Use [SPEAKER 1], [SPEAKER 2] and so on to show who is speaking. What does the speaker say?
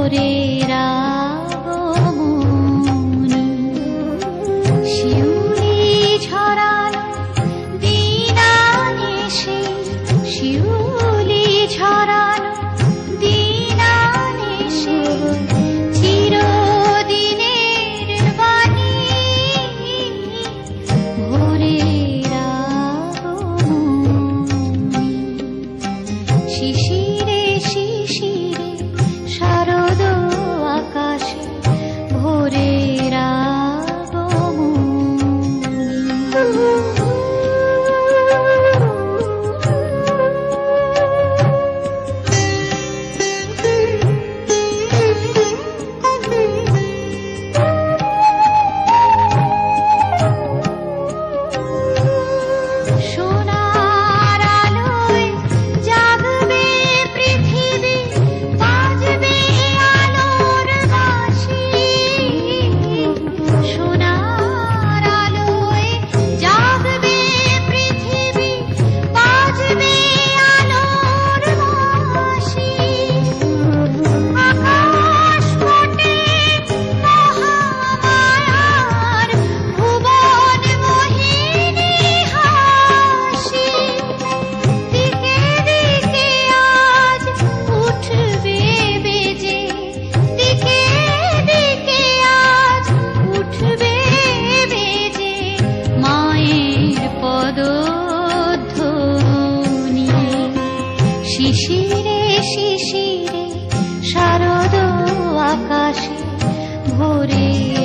[SPEAKER 1] ভোরের আগমনী। শিউলি ঝরানো দিন আনেছে, শিউলি ঝরানো দিন আনেছে, চিরদিনের বাণী ভোরের আগমনী। শিশিরে শিশিরে শারদ আকাশে ভোরের সোনার আলোয় জাগবে পৃথিবী, বাজবে আলোর বাঁশি। সোনার আলোয় জাগবে পৃথিবী, বাজবে আলোর বাঁশি। আকাশ পটে মহামায়ার ভুবন মোহিনী হাসি। দিকে দিকে আজ উঠবে বেজে, দিকে দিকে আজ উঠবে বেজে মায়ের পদধ্বনি। শিশিরে শিশিরে শারদ আকাশে ভোরে